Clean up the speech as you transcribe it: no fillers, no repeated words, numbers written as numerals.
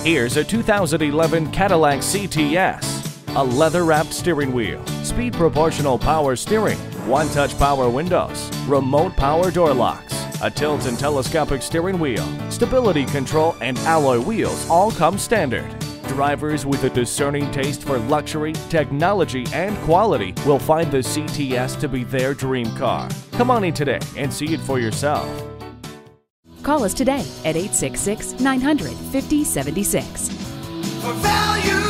Here's a 2011 Cadillac CTS. A leather-wrapped steering wheel, speed proportional power steering, one-touch power windows, remote power door locks, a tilt and telescopic steering wheel, stability control, and alloy wheels all come standard. Drivers with a discerning taste for luxury, technology, and quality will find the CTS to be their dream car. Come on in today and see it for yourself. Call us today at 866-900-5076. For value.